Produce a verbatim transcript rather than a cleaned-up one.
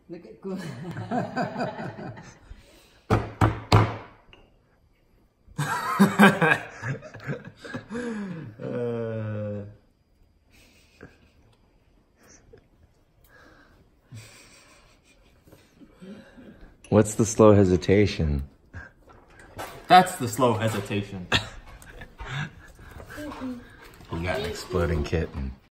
Look at good. uh, what's the slow hesitation? That's the slow hesitation. You got an exploding kitten.